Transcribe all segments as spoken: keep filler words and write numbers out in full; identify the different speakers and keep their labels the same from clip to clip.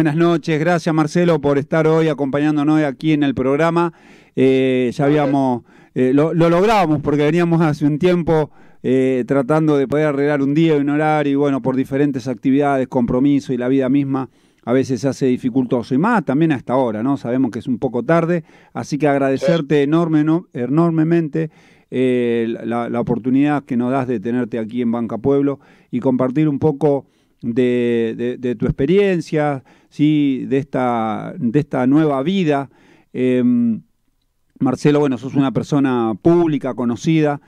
Speaker 1: Buenas noches, gracias Marcelo por estar hoy acompañándonos aquí en el programa. Eh, ya habíamos, eh, lo, lo logramos porque veníamos hace un tiempo eh, tratando de poder arreglar un día y un horario y bueno, por diferentes actividades, compromiso y la vida misma a veces se hace dificultoso y más también a esta hora, ¿no? Sabemos que es un poco tarde, así que agradecerte enorme, no, enormemente eh, la, la oportunidad que nos das de tenerte aquí en Banca Pueblo y compartir un poco de, de, de tu experiencia, ¿sí? de, esta, de esta nueva vida. Eh, Marcelo, bueno, sos una persona pública, conocida,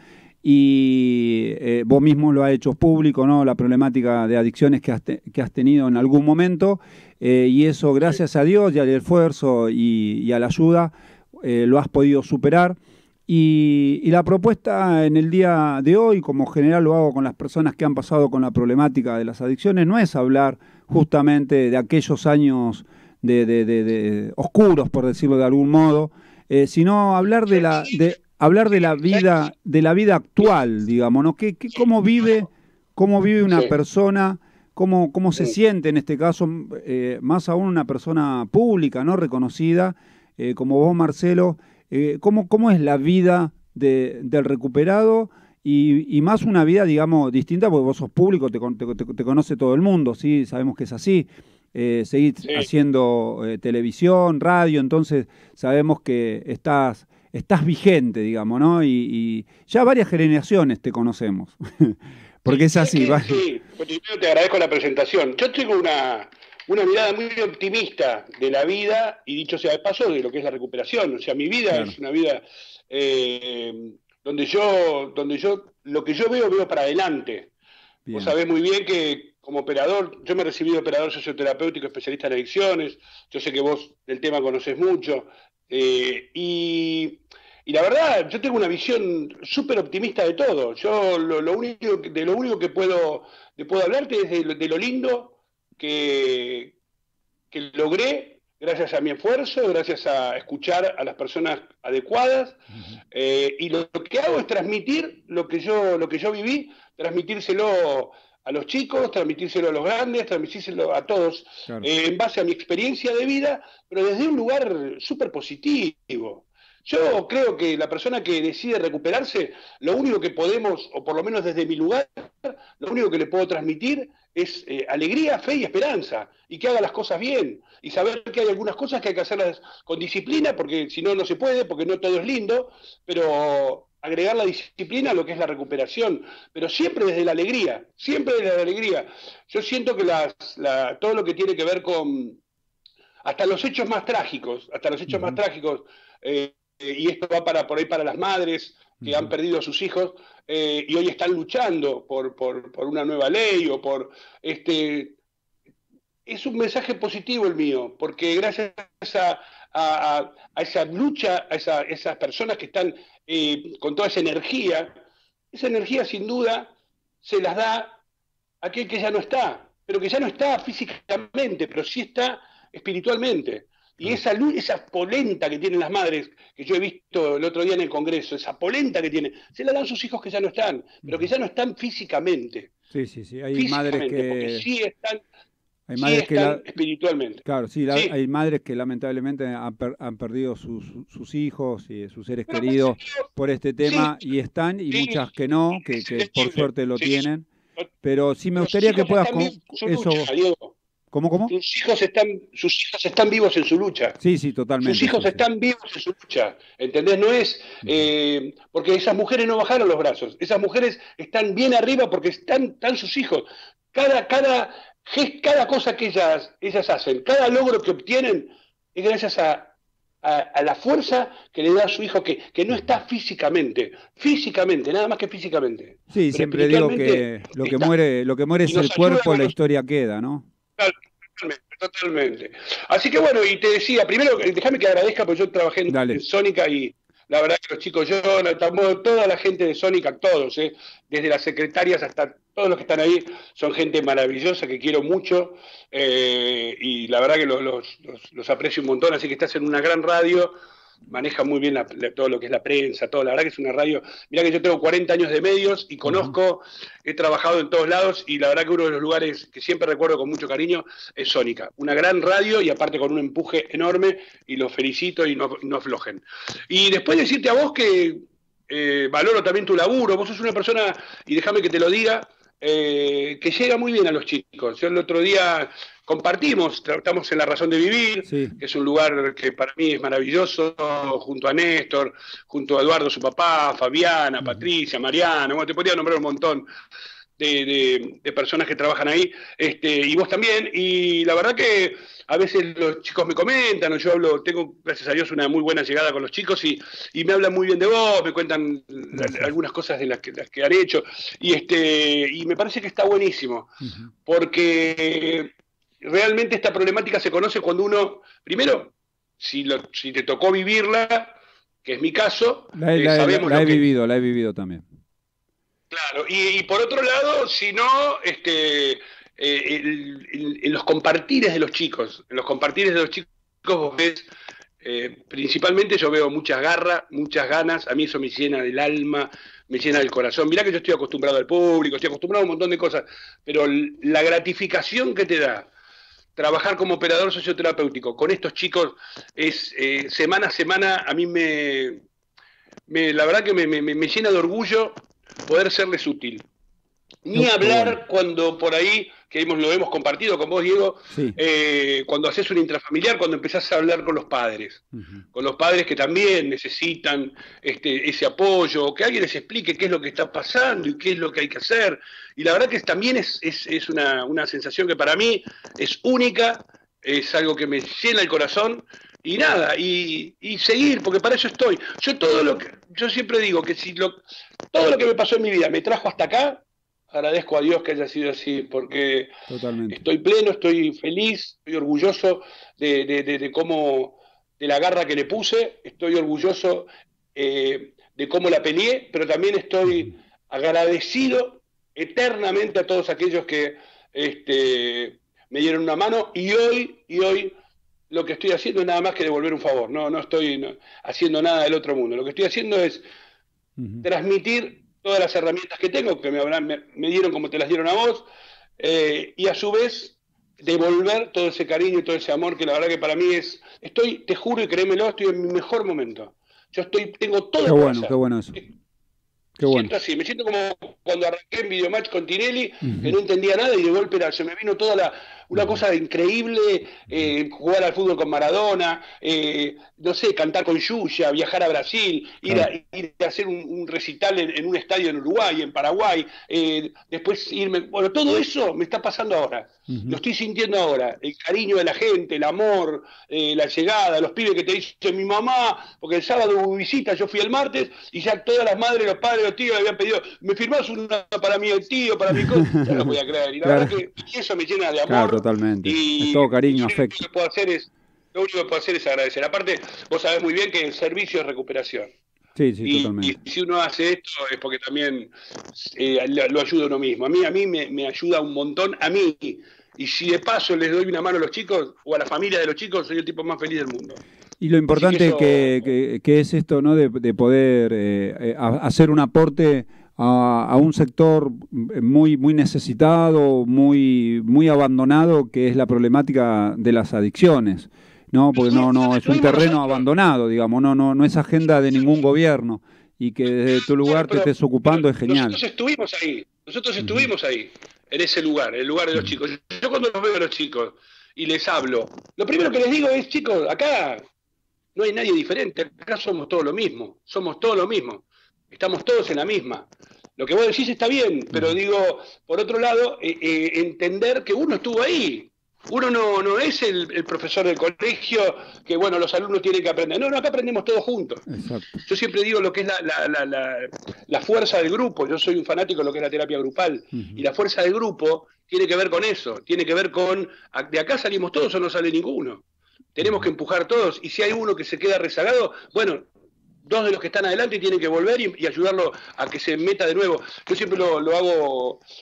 Speaker 1: y eh, vos mismo lo has hecho público, ¿no? La problemática de adicciones que has, te, que has tenido en algún momento, eh, y eso gracias a Dios y al esfuerzo y, y a la ayuda eh, lo has podido superar. Y, y la propuesta en el día de hoy, como general lo hago con las personas que han pasado con la problemática de las adicciones, no es hablar justamente de aquellos años de, de, de, de oscuros, por decirlo de algún modo, eh, sino hablar de la de hablar de la vida de la vida actual, digamos, ¿no? ¿Qué, qué, cómo vive cómo vive una persona, cómo cómo se siente en este caso, eh, más aún una persona pública, ¿no? Reconocida, eh, como vos, Marcelo. Eh, ¿cómo, ¿Cómo es la vida de, del recuperado y, y más una vida, digamos, distinta? Porque vos sos público, te, te, te conoce todo el mundo, ¿sí? Sabemos que es así. Eh, seguís sí. haciendo eh, televisión, radio, entonces sabemos que estás, estás vigente, digamos, ¿no? Y, y ya varias generaciones te conocemos, porque es así.
Speaker 2: Sí,
Speaker 1: ¿vale?
Speaker 2: Sí, primero te agradezco la presentación. Yo tengo una... una mirada muy optimista de la vida y dicho sea de paso de lo que es la recuperación. O sea, mi vida claro. es una vida eh, donde yo, donde yo, lo que yo veo, veo para adelante. Bien. Vos sabés muy bien que como operador, yo me recibí de operador socioterapéutico especialista en adicciones, yo sé que vos del tema conocés mucho, eh, y, y la verdad, yo tengo una visión súper optimista de todo. Yo lo, lo único, de lo único que puedo, que puedo hablarte es de, de lo lindo Que, que logré gracias a mi esfuerzo, gracias a escuchar a las personas adecuadas, uh-huh. eh, y lo, lo que hago es transmitir lo que yo, lo que yo viví, transmitírselo a los chicos, transmitírselo a los grandes, transmitírselo a todos, claro. eh, en base a mi experiencia de vida, pero desde un lugar súper positivo. Yo creo que la persona que decide recuperarse, lo único que podemos, o por lo menos desde mi lugar, lo único que le puedo transmitir es eh, alegría, fe y esperanza, y que haga las cosas bien, y saber que hay algunas cosas que hay que hacerlas con disciplina, porque si no, no se puede, porque no todo es lindo, pero agregar la disciplina a lo que es la recuperación, pero siempre desde la alegría, siempre desde la alegría. Yo siento que las, la, todo lo que tiene que ver con, hasta los hechos más trágicos, hasta los hechos uh-huh. más trágicos, eh, y esto va para, por ahí para las madres que uh-huh. han perdido a sus hijos eh, y hoy están luchando por, por, por una nueva ley o por este... Es un mensaje positivo el mío, porque gracias a, a, a esa lucha, a esa, esas personas que están eh, con toda esa energía, esa energía sin duda se las da a aquel que ya no está, pero que ya no está físicamente, pero sí está espiritualmente. Y esa luz, esa polenta que tienen las madres, que yo he visto el otro día en el Congreso, esa polenta que tienen, se la dan sus hijos que ya no están, pero que ya no están físicamente.
Speaker 1: Sí, sí, sí. Hay madres que...
Speaker 2: porque sí están,
Speaker 1: hay
Speaker 2: sí
Speaker 1: madres
Speaker 2: están
Speaker 1: que la...
Speaker 2: espiritualmente.
Speaker 1: Claro, sí, la...
Speaker 2: sí,
Speaker 1: hay madres que lamentablemente han, per... han perdido sus, sus hijos y sus seres pero queridos por este tema sí, y están, y sí, muchas que no, que, que por suerte lo sí, tienen. Pero sí me gustaría que puedas... Con... eso...
Speaker 2: Diego.
Speaker 1: ¿Cómo, cómo?
Speaker 2: Sus hijos están, sus hijos están vivos en su lucha.
Speaker 1: Sí, sí, totalmente.
Speaker 2: Sus hijos
Speaker 1: sí,
Speaker 2: están
Speaker 1: sí.
Speaker 2: vivos en su lucha. ¿Entendés? No es... Eh, porque esas mujeres no bajaron los brazos. Esas mujeres están bien arriba porque están, están sus hijos. Cada, cada, cada cosa que ellas, ellas hacen, cada logro que obtienen, es gracias a, a, a la fuerza que le da a su hijo, que, que no está físicamente. Físicamente, nada más que físicamente.
Speaker 1: Sí, pero siempre digo que lo que, muere, lo que muere es el cuerpo, la historia queda, ¿no?
Speaker 2: Totalmente, totalmente. Así que bueno, y te decía, primero, déjame que agradezca, porque yo trabajé en, en Sónica y la verdad que los chicos, yo, toda la gente de Sónica, todos, ¿eh? desde las secretarias hasta todos los que están ahí, son gente maravillosa que quiero mucho eh, y la verdad que los, los, los, los aprecio un montón, así que estás en una gran radio maneja muy bien la, la, todo lo que es la prensa, todo. La verdad que es una radio. Mirá que yo tengo cuarenta años de medios y conozco, he trabajado en todos lados, y la verdad que uno de los lugares que siempre recuerdo con mucho cariño es Sónica. Una gran radio y aparte con un empuje enorme, y los felicito y no, no aflojen. Y después decirte a vos que eh, valoro también tu laburo. Vos sos una persona, y déjame que te lo diga, eh, que llega muy bien a los chicos. Yo el otro día compartimos, estamos en La Razón de Vivir, sí, que es un lugar que para mí es maravilloso, junto a Néstor, junto a Eduardo, su papá, Fabiana, uh-huh. Patricia, Mariana, bueno, te podría nombrar un montón de, de, de personas que trabajan ahí, este, y vos también, y la verdad que a veces los chicos me comentan, o yo hablo, tengo, gracias a Dios, una muy buena llegada con los chicos, y, y me hablan muy bien de vos, me cuentan la, algunas cosas de las que, las que han hecho, y, este, y me parece que está buenísimo, uh-huh. porque realmente esta problemática se conoce cuando uno, primero, si, lo, si te tocó vivirla, que es mi caso,
Speaker 1: la, eh, la, sabemos la, la he que... vivido, la he vivido también.
Speaker 2: Claro, y, y por otro lado, si no, este, eh, en los compartires de los chicos, en los compartires de los chicos vos ves, eh, principalmente yo veo muchas garras, muchas ganas, a mí eso me llena del alma, me llena del corazón. Mirá que yo estoy acostumbrado al público, estoy acostumbrado a un montón de cosas, pero la gratificación que te da trabajar como operador socioterapéutico con estos chicos es eh, semana a semana, a mí me, me la verdad que me, me, me llena de orgullo poder serles útil. Ni no, hablar bueno. Cuando por ahí, que hemos, lo hemos compartido con vos, Diego, sí. eh, cuando haces un intrafamiliar, cuando empezás a hablar con los padres, uh-huh. con los padres que también necesitan este, ese apoyo, que alguien les explique qué es lo que está pasando y qué es lo que hay que hacer. Y la verdad que también es, es, es una, una sensación que para mí es única, es algo que me llena el corazón, y nada, y, y seguir, porque para eso estoy. Yo todo lo que, yo siempre digo que si lo, todo lo que me pasó en mi vida me trajo hasta acá, agradezco a Dios que haya sido así, porque Totalmente. Estoy pleno, estoy feliz, estoy orgulloso de, de, de, de cómo, de la garra que le puse, estoy orgulloso eh, de cómo la peleé, pero también estoy agradecido eternamente a todos aquellos que este, me dieron una mano, y hoy, y hoy lo que estoy haciendo es nada más que devolver un favor, no, no estoy no, haciendo nada del otro mundo, lo que estoy haciendo es uh-huh. transmitir todas las herramientas que tengo, que me, habrán, me, me dieron como te las dieron a vos, eh, y a su vez devolver todo ese cariño y todo ese amor, que la verdad que para mí es, estoy, te juro y créemelo, estoy en mi mejor momento. Yo estoy, tengo todo.
Speaker 1: Qué bueno, qué bueno eso. Qué
Speaker 2: me
Speaker 1: bueno.
Speaker 2: siento así, me siento como cuando arranqué en Videomatch con Tinelli, uh-huh. que no entendía nada, y de golpe era, se me vino toda la, una cosa increíble, eh, jugar al fútbol con Maradona, eh, no sé, cantar con Yuya, viajar a Brasil, ir, claro. a, ir a hacer un, un recital en, en un estadio en Uruguay, en Paraguay, eh, después irme, bueno, todo eso me está pasando ahora, uh-huh. lo estoy sintiendo ahora, el cariño de la gente, el amor, eh, la llegada, los pibes que te dice mi mamá, porque el sábado hubo visita, yo fui el martes, y ya todas las madres, los padres, los tíos habían pedido, me firmás una para mí el tío, para mi cosa, ya no podía creer, y la claro. verdad que y eso me llena de amor.
Speaker 1: Claro, totalmente. Y es todo cariño, afecto.
Speaker 2: Lo que puedo hacer es, lo único que puedo hacer es agradecer. Aparte, vos sabés muy bien que el servicio es recuperación.
Speaker 1: Sí, sí,
Speaker 2: y,
Speaker 1: totalmente.
Speaker 2: Y si uno hace esto es porque también eh, lo ayuda a uno mismo. A mí, a mí me, me ayuda un montón, a mí. Y si de paso les doy una mano a los chicos o a la familia de los chicos, soy el tipo más feliz del mundo.
Speaker 1: Y lo importante que, eso... que, que, que es esto, ¿no? De, de poder eh, hacer un aporte a, a un sector muy, muy necesitado, muy, muy abandonado, que es la problemática de las adicciones, ¿no? Porque no, no es un terreno abandonado, digamos, no, no, no es agenda de ningún gobierno, y que desde tu lugar te estés ocupando es genial.
Speaker 2: Nosotros estuvimos ahí, nosotros estuvimos ahí, en ese lugar, en el lugar de los chicos. Yo cuando los veo a los chicos y les hablo, lo primero que les digo es, chicos, acá no hay nadie diferente, acá somos todos lo mismo, somos todos lo mismo, estamos todos en la misma. Lo que vos decís está bien, pero digo, por otro lado, eh, eh, entender que uno estuvo ahí. Uno no, no es el, el profesor del colegio que, bueno, los alumnos tienen que aprender. No, no, acá aprendemos todos juntos. Exacto. Yo siempre digo lo que es la, la, la, la, la fuerza del grupo. Yo soy un fanático de lo que es la terapia grupal. Uh-huh. Y la fuerza del grupo tiene que ver con eso. Tiene que ver con, de acá salimos todos o no sale ninguno. Tenemos que empujar todos. Y si hay uno que se queda rezagado, bueno, dos de los que están adelante tienen que volver y, y ayudarlo a que se meta de nuevo. Yo siempre lo, lo hago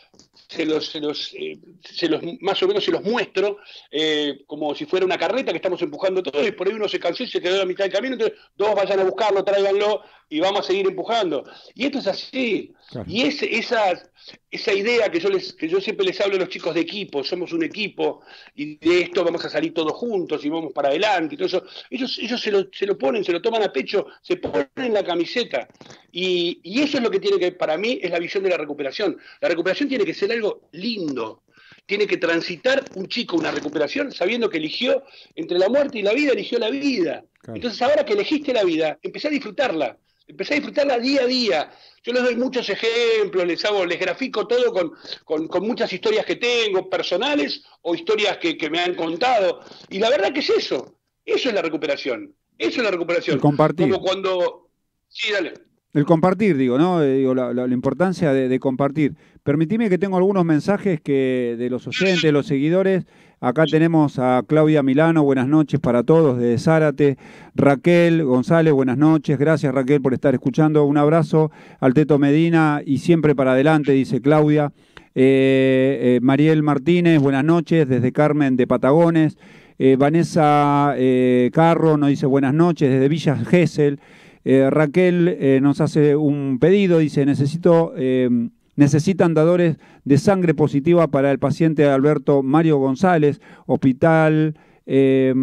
Speaker 2: se los, se los, eh, se los más o menos se los muestro eh, como si fuera una carreta que estamos empujando todos, y por ahí uno se cansó y se quedó a la mitad del camino, entonces dos vayan a buscarlo, tráiganlo y vamos a seguir empujando. Y esto es así. Claro. Y es, esa, esa idea que yo, les, que yo siempre les hablo a los chicos de equipo, somos un equipo y de esto vamos a salir todos juntos y vamos para adelante y todo eso, ellos, ellos se, lo, se lo ponen, se lo toman a pecho, se ponen la camiseta. Y, y eso es lo que tiene que, para mí, es la visión de la recuperación. La recuperación tiene que ser algo lindo. Tiene que transitar un chico una recuperación sabiendo que eligió entre la muerte y la vida, eligió la vida. Claro. Entonces ahora que elegiste la vida, empecé a disfrutarla. Empecé a disfrutarla día a día. Yo les doy muchos ejemplos, les hago, les grafico todo con, con, con muchas historias que tengo, personales o historias que, que me han contado. Y la verdad que es eso. Eso es la recuperación. Eso es la recuperación.
Speaker 1: El compartir.
Speaker 2: Como cuando... Sí, dale.
Speaker 1: El compartir, digo, ¿no? Eh, digo, la, la, la importancia de, de compartir. Permitime que tengo algunos mensajes que de los oyentes, de los seguidores. Acá tenemos a Claudia Milano, buenas noches para todos, de Zárate. Raquel González, buenas noches. Gracias, Raquel, por estar escuchando. Un abrazo al Teto Medina y siempre para adelante, dice Claudia. Eh, eh, Mariel Martínez, buenas noches, desde Carmen de Patagones. Eh, Vanessa eh, Carro nos dice buenas noches, desde Villa Gesell. Eh, Raquel eh, nos hace un pedido, dice, necesito, eh, necesitan dadores de sangre positiva para el paciente Alberto Mario González, Hospital eh,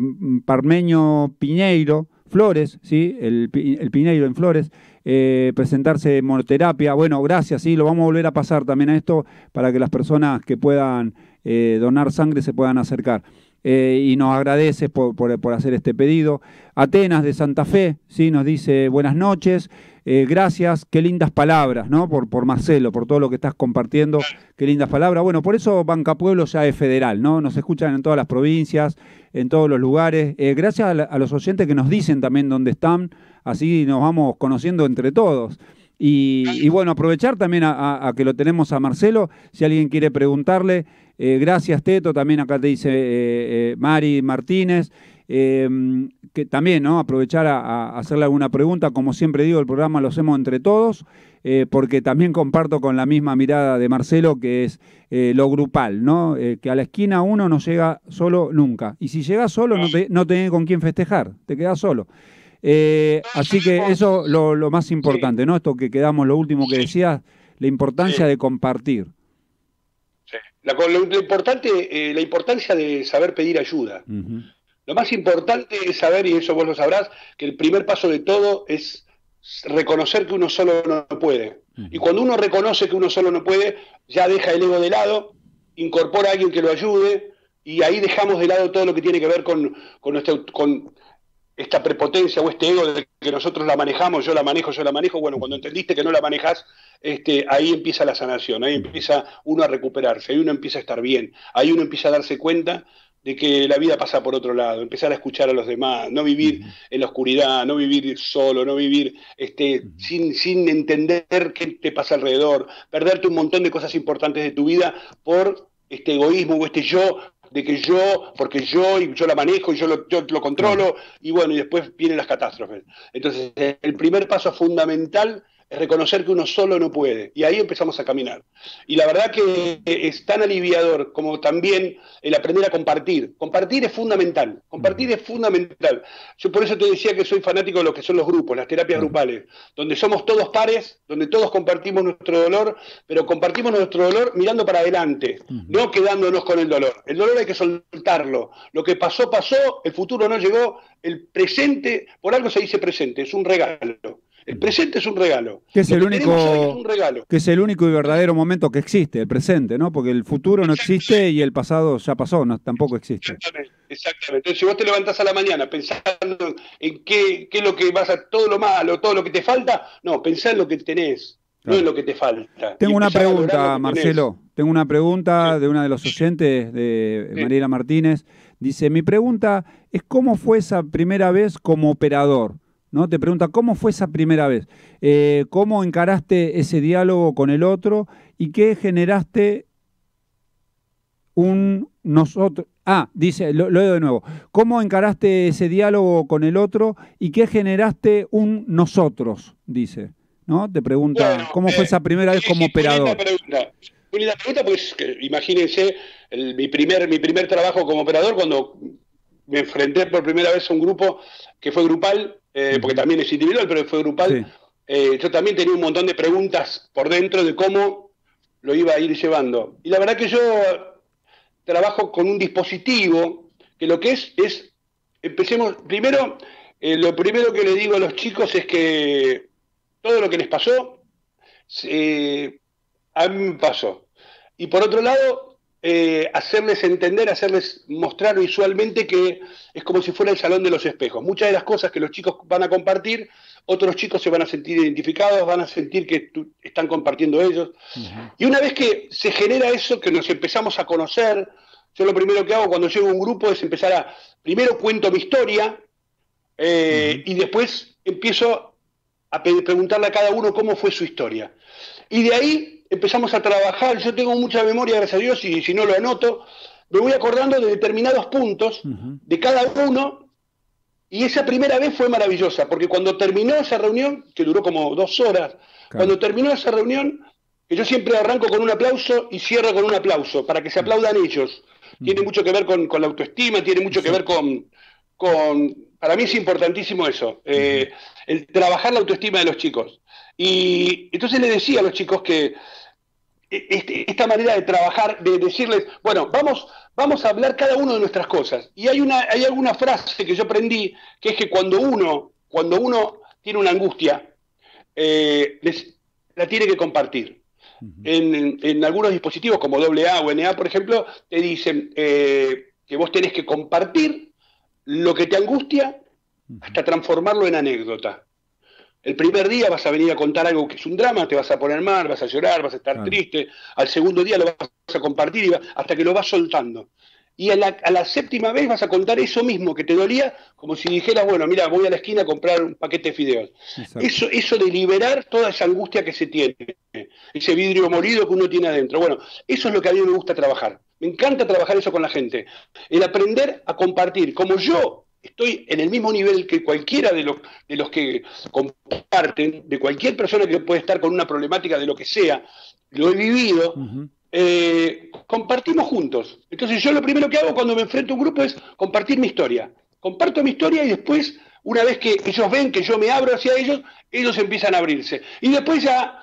Speaker 1: Parmeño Piñeiro, Flores, ¿sí? el, el Piñeiro en Flores, eh, presentarse monoterapia. Bueno, gracias, sí, lo vamos a volver a pasar también a esto para que las personas que puedan eh, donar sangre se puedan acercar. Eh, y nos agradece por, por, por hacer este pedido. Atenas de Santa Fe, ¿sí? Nos dice buenas noches, eh, gracias, qué lindas palabras, ¿no? Por, por Marcelo, por todo lo que estás compartiendo, qué lindas palabras. Bueno, por eso Banca Pueblo ya es federal, ¿no? Nos escuchan en todas las provincias, en todos los lugares. Eh, gracias a, la, a los oyentes que nos dicen también dónde están, así nos vamos conociendo entre todos. Y, y bueno, aprovechar también a, a, a que lo tenemos a Marcelo, si alguien quiere preguntarle. Eh, gracias, Teto, también acá te dice eh, eh, Mari Martínez, eh, que también, ¿no? Aprovechar a, a hacerle alguna pregunta, como siempre digo, el programa lo hacemos entre todos, eh, porque también comparto con la misma mirada de Marcelo, que es eh, lo grupal, ¿no? Eh, que a la esquina uno no llega solo nunca, y si llegas solo no, te, no tenés con quién festejar, te quedás solo. Eh, así que eso lo, lo más importante, ¿no? Esto que quedamos, lo último que decías, la importancia sí. de compartir.
Speaker 2: Sí. La, lo, lo importante, eh, la importancia de saber pedir ayuda. Uh-huh. Lo más importante es saber, y eso vos lo sabrás, que el primer paso de todo es reconocer que uno solo no puede. Uh-huh. Y cuando uno reconoce que uno solo no puede, ya deja el ego de lado, incorpora a alguien que lo ayude, y ahí dejamos de lado todo lo que tiene que ver con, con nuestro... Con, esta prepotencia o este ego de que nosotros la manejamos, yo la manejo, yo la manejo. Bueno, cuando entendiste que no la manejas, este, ahí empieza la sanación, ahí empieza uno a recuperarse, ahí uno empieza a estar bien, ahí uno empieza a darse cuenta de que la vida pasa por otro lado, empezar a escuchar a los demás, no vivir en la oscuridad, no vivir solo, no vivir este, sin, sin entender qué te pasa alrededor, perderte un montón de cosas importantes de tu vida por este egoísmo o este yo, de que yo, porque yo, y yo la manejo, y yo lo, yo lo controlo, y bueno, y después vienen las catástrofes. Entonces, el primer paso fundamental es reconocer que uno solo no puede, y ahí empezamos a caminar. Y la verdad que es tan aliviador como también el aprender a compartir. Compartir es fundamental, compartir es fundamental. Yo por eso te decía que soy fanático de lo que son los grupos, las terapias grupales, donde somos todos pares, donde todos compartimos nuestro dolor, pero compartimos nuestro dolor mirando para adelante, no quedándonos con el dolor. El dolor hay que soltarlo. Lo que pasó, pasó, el futuro no llegó, el presente, por algo se dice presente, es un regalo. El presente es un regalo.
Speaker 1: Que es, el único, es un regalo. Que es el único y verdadero momento que existe, el presente, ¿no? Porque el futuro no existe y el pasado ya pasó, no, tampoco existe.
Speaker 2: Exactamente, exactamente. Entonces, si vos te levantás a la mañana pensando en qué, qué es lo que vas a, todo lo malo, todo lo que te falta, no, pensá en lo que tenés, claro. No en lo que te falta.
Speaker 1: Tengo una pregunta, Marcelo. Tengo una pregunta sí. de una de los oyentes, de sí. Mariela Martínez. Dice, mi pregunta es ¿cómo fue esa primera vez como operador? ¿No? Te pregunta, ¿cómo fue esa primera vez? Eh, ¿Cómo encaraste ese diálogo con el otro? ¿Y qué generaste un nosotros? Ah, dice, lo, lo leo de nuevo. ¿Cómo encaraste ese diálogo con el otro? ¿Y qué generaste un nosotros? Dice, ¿no? Te pregunta, bueno, ¿cómo eh, fue esa primera vez como operador?
Speaker 2: Muy linda pregunta, pues que, imagínense el, mi, primer, mi primer trabajo como operador cuando me enfrenté por primera vez a un grupo que fue grupal, eh, uh-huh. porque también es individual, pero fue grupal. Sí. Eh, yo también tenía un montón de preguntas por dentro de cómo lo iba a ir llevando. Y la verdad que yo trabajo con un dispositivo que lo que es, es empecemos, primero, eh, lo primero que le digo a los chicos es que todo lo que les pasó, eh, a mí me pasó. Y por otro lado, eh, hacerles entender, hacerles mostrar visualmente que es como si fuera el salón de los espejos. Muchas de las cosas que los chicos van a compartir, otros chicos se van a sentir identificados, van a sentir que tú, están compartiendo ellos. Uh-huh. Y una vez que se genera eso, que nos empezamos a conocer, yo lo primero que hago cuando llego a un grupo es empezar a, primero cuento mi historia, eh, uh-huh. y después empiezo a pe- preguntarle a cada uno cómo fue su historia. Y de ahí empezamos a trabajar, yo tengo mucha memoria, gracias a Dios, y si no lo anoto, me voy acordando de determinados puntos uh-huh. de cada uno, y esa primera vez fue maravillosa, porque cuando terminó esa reunión, que duró como dos horas, claro. cuando terminó esa reunión, que yo siempre arranco con un aplauso y cierro con un aplauso, para que se aplaudan ellos. Uh-huh. Tiene mucho que ver con, con la autoestima, tiene mucho sí. que ver con, con... Para mí es importantísimo eso, eh, uh-huh. el trabajar la autoestima de los chicos. Y entonces le decía a los chicos que este, esta manera de trabajar, de decirles, bueno, vamos, vamos a hablar cada uno de nuestras cosas. Y hay una, hay alguna frase que yo aprendí, que es que cuando uno, cuando uno tiene una angustia, eh, les, la tiene que compartir. Uh-huh. En, en, en algunos dispositivos como doble A o N A, por ejemplo, te dicen eh, que vos tenés que compartir lo que te angustia hasta transformarlo en anécdota. El primer día vas a venir a contar algo que es un drama, te vas a poner mal, vas a llorar, vas a estar claro. triste. Al segundo día lo vas a compartir y va, hasta que lo vas soltando. Y a la, a la séptima vez vas a contar eso mismo que te dolía, como si dijeras, bueno, mira, voy a la esquina a comprar un paquete de fideos. Eso, eso de liberar toda esa angustia que se tiene, ese vidrio molido que uno tiene adentro. Bueno, eso es lo que a mí me gusta trabajar. Me encanta trabajar eso con la gente. El aprender a compartir. Como yo estoy en el mismo nivel que cualquiera de los, de los que comparten, de cualquier persona que puede estar con una problemática de lo que sea, lo he vivido, uh-huh. eh, compartimos juntos. Entonces yo lo primero que hago cuando me enfrento a un grupo es compartir mi historia. Comparto mi historia y después, una vez que ellos ven que yo me abro hacia ellos, ellos empiezan a abrirse. Y después ya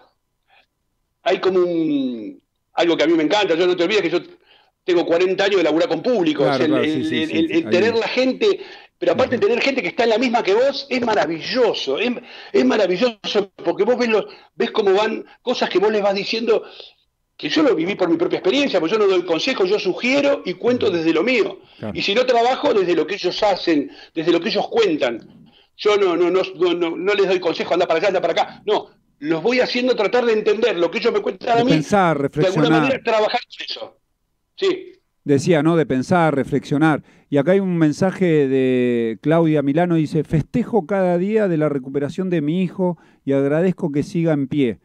Speaker 2: hay como un, algo que a mí me encanta, yo no te olvides que yo tengo cuarenta años de laburar con públicos, claro, el, claro, el, sí, sí, el, sí, el, el tener la gente... Pero aparte de tener gente que está en la misma que vos, es maravilloso, es, es maravilloso, porque vos ves, los, ves cómo van cosas que vos les vas diciendo, que yo lo viví por mi propia experiencia, porque yo no doy consejos, yo sugiero y cuento desde lo mío. Claro. Y si no trabajo, desde lo que ellos hacen, desde lo que ellos cuentan. Yo no, no, no, no, no les doy consejos, anda para allá, anda para acá. No, los voy haciendo tratar de entender lo que ellos me cuentan a mí.
Speaker 1: Pensar, reflexionar.
Speaker 2: De alguna manera trabajar con eso. Sí.
Speaker 1: Decía, ¿no? De pensar, reflexionar. Y acá hay un mensaje de Claudia Milano, dice, festejo cada día de la recuperación de mi hijo y agradezco que siga en pie.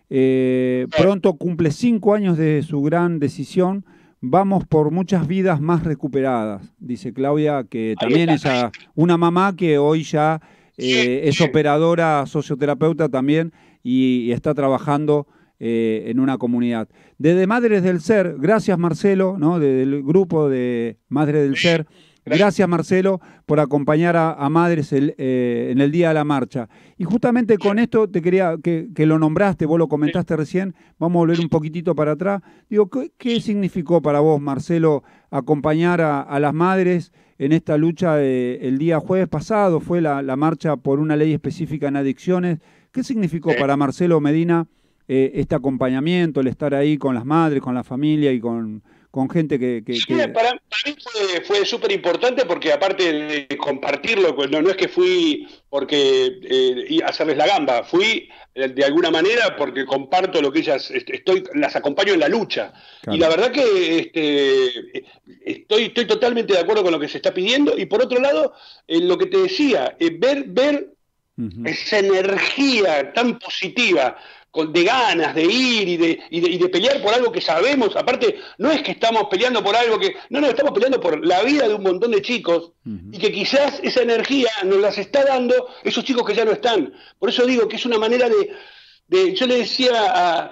Speaker 1: Eh, pronto cumple cinco años de su gran decisión. Vamos por muchas vidas más recuperadas, dice Claudia, que también es a, una mamá que hoy ya eh, es operadora, socioterapeuta también y, y está trabajando Eh, en una comunidad. Desde Madres del Ser, gracias Marcelo, ¿no? Del grupo de Madres del Ser, gracias Marcelo por acompañar a, a Madres el, eh, en el Día de la Marcha. Y justamente con esto te quería, que, que lo nombraste, vos lo comentaste recién, vamos a volver un poquitito para atrás. Digo, ¿qué, qué significó para vos, Marcelo, acompañar a, a las madres en esta lucha de, el día jueves pasado? Fue la, la marcha por una ley específica en adicciones. ¿Qué significó para Marcelo Medina Eh, este acompañamiento, el estar ahí con las madres, con la familia y con, con gente que... que,
Speaker 2: sí,
Speaker 1: que...
Speaker 2: Para, para mí fue, fue súper importante porque aparte de compartirlo, pues no, no es que fui porque eh, hacerles la gamba, fui de, de alguna manera porque comparto lo que ellas, estoy las acompaño en la lucha. Claro. Y la verdad que este, estoy, estoy totalmente de acuerdo con lo que se está pidiendo y por otro lado, eh, lo que te decía, eh, ver, ver uh-huh. esa energía tan positiva, de ganas de ir y de, y, de, y de pelear por algo que sabemos. Aparte, no es que estamos peleando por algo que... No, no, estamos peleando por la vida de un montón de chicos uh-huh. y que quizás esa energía nos las está dando esos chicos que ya no están. Por eso digo que es una manera de... de yo le decía a,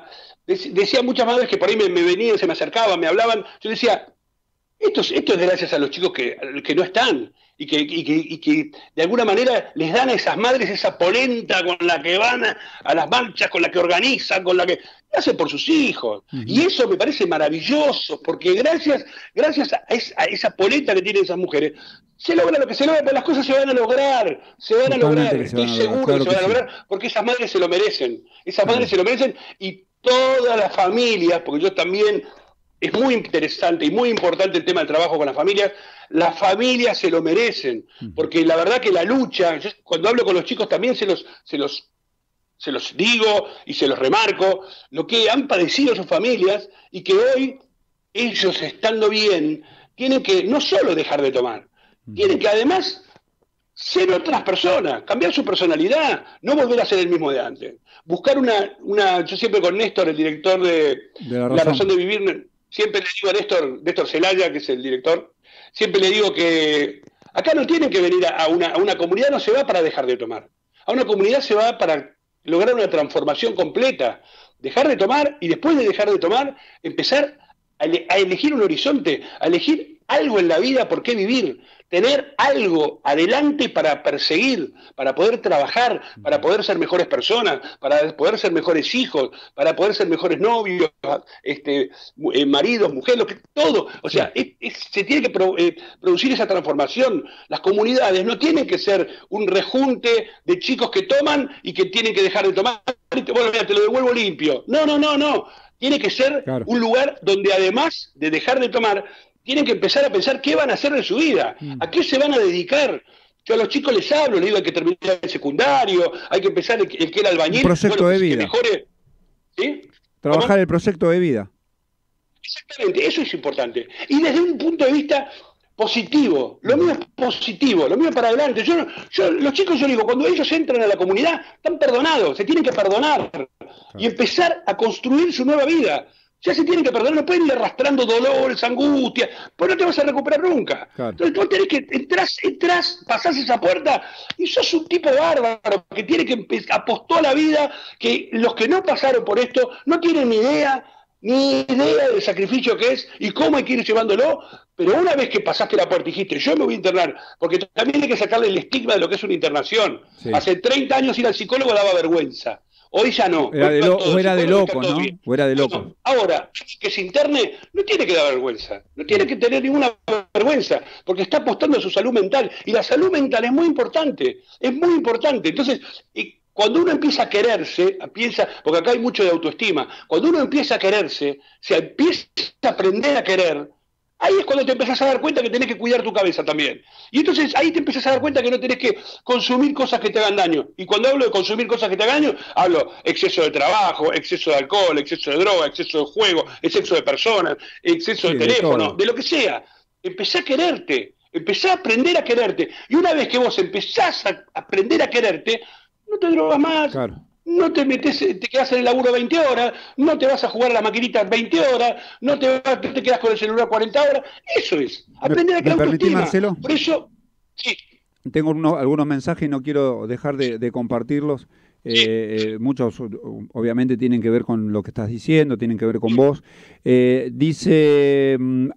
Speaker 2: decía muchas madres que por ahí me, me venían, se me acercaban, me hablaban, yo decía, esto, esto es gracias a los chicos que, que no están, y que, y, que, y que de alguna manera les dan a esas madres esa polenta con la que van a, a las marchas, con la que organizan, con la que hacen por sus hijos. Uh-huh. Y eso me parece maravilloso, porque gracias, gracias a, es, a esa polenta que tienen esas mujeres, se logra lo que se logra, pero las cosas se van a lograr, se van Totalmente a lograr, estoy seguro claro que se van a lograr, sí. Porque esas madres se lo merecen, esas madres uh-huh. se lo merecen, y todas las familias, porque yo también, es muy interesante y muy importante el tema del trabajo con las familias, las familias se lo merecen, porque la verdad que la lucha, yo cuando hablo con los chicos también se los, se los, se los digo y se los remarco, lo que han padecido sus familias y que hoy ellos estando bien, tienen que no solo dejar de tomar, tienen que además ser otras personas, cambiar su personalidad, no volver a ser el mismo de antes. Buscar una, una yo siempre con Néstor, el director de, de la, razón. la razón de vivir, siempre le digo a Néstor, Néstor Celaya, que es el director, siempre le digo que acá no tienen que venir a una, a una comunidad, no se va para dejar de tomar. A una comunidad se va para lograr una transformación completa. Dejar de tomar y después de dejar de tomar, empezar a, ele a elegir un horizonte, a elegir algo en la vida por qué vivir, tener algo adelante para perseguir, para poder trabajar, para poder ser mejores personas, para poder ser mejores hijos, para poder ser mejores novios, este, eh, maridos, mujeres, lo que, todo. O sea, es, es, se tiene que pro, eh, producir esa transformación. Las comunidades no tienen que ser un rejunte de chicos que toman y que tienen que dejar de tomar. Bueno, mira, te lo devuelvo limpio. No, no, no, no. Tiene que ser claro. un lugar donde además de dejar de tomar, tienen que empezar a pensar qué van a hacer de su vida, a qué se van a dedicar. Yo a los chicos les hablo, les digo hay que terminar el secundario, hay que empezar el, el que era albañil.
Speaker 1: Un proyecto bueno, de vida.
Speaker 2: Mejore, ¿sí?
Speaker 1: Trabajar ¿Cómo? El proyecto de vida.
Speaker 2: Exactamente, eso es importante. Y desde un punto de vista positivo, lo mío es positivo, lo mío es para adelante. Yo, yo, los chicos, yo digo, cuando ellos entran a la comunidad, están perdonados, se tienen que perdonar claro. y empezar a construir su nueva vida. Ya se tienen que perdonar, no pueden ir arrastrando dolores, angustias, pues no te vas a recuperar nunca. Claro. Entonces tú tenés que, entras, entras, pasás esa puerta y sos un tipo bárbaro que tiene que apostó a la vida, que los que no pasaron por esto no tienen ni idea, ni idea del sacrificio que es y cómo hay que ir llevándolo, pero una vez que pasaste la puerta y dijiste, yo me voy a internar, porque también hay que sacarle el estigma de lo que es una internación. Sí. Hace treinta años ir al psicólogo daba vergüenza. Hoy ya no.
Speaker 1: Era de lo, o era de loco, ¿no? O era de loco.
Speaker 2: No, ahora, que se interne no tiene que dar vergüenza, no tiene que tener ninguna vergüenza, porque está apostando a su salud mental. Y la salud mental es muy importante, es muy importante. Entonces, y cuando uno empieza a quererse, piensa, porque acá hay mucho de autoestima, cuando uno empieza a quererse, se empieza a aprender a querer, ahí es cuando te empezás a dar cuenta que tenés que cuidar tu cabeza también. Y entonces ahí te empezás a dar cuenta que no tenés que consumir cosas que te hagan daño. Y cuando hablo de consumir cosas que te hagan daño, hablo exceso de trabajo, exceso de alcohol, exceso de droga, exceso de juego, exceso de personas, exceso sí, de teléfono, de, de lo que sea. Empezá a quererte, empezá a aprender a quererte. Y una vez que vos empezás a aprender a quererte, no te drogas más. Claro. No te metes, te quedas en el laburo veinte horas, no te vas a jugar a la maquinita veinte horas, no te, vas, te quedas con el celular cuarenta horas. Eso es, aprender a crear autoestima.
Speaker 1: Marcelo?
Speaker 2: Por eso, sí.
Speaker 1: Tengo unos, algunos mensajes y no quiero dejar de, de compartirlos. Eh, sí. eh, muchos obviamente tienen que ver con lo que estás diciendo, tienen que ver con sí. vos. Eh, dice